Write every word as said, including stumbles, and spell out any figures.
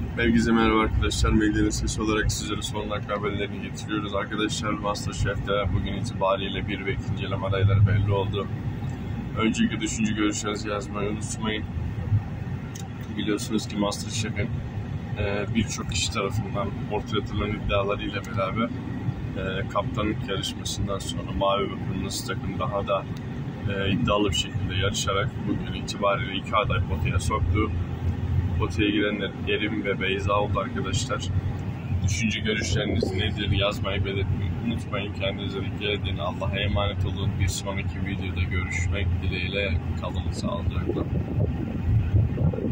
Herkese merhaba arkadaşlar. Medyanın sesi olarak sizlere son dakika haberlerini getiriyoruz. Arkadaşlar MasterChef'te bugün itibariyle bir ve ikinci eleme adayları belli oldu. Önceki düşünce görüşlerinizi yazmayı unutmayın. Biliyorsunuz ki MasterChef'in e, birçok kişi tarafından ortaya atılan iddialarıyla beraber e, kaptanlık yarışmasından sonra Mavi ve Kırmızı takım daha da e, iddialı bir şekilde yarışarak bugün itibariyle iki aday potaya soktu. Potaya girenler Erim ve Beyza oldu arkadaşlar. Düşünce görüşleriniz nedir yazmayı belirtmeyi unutmayın. Kendinize dikkat edin. Allah'a emanet olun. Bir sonraki videoda görüşmek dileğiyle. Kalın sağlıcakla.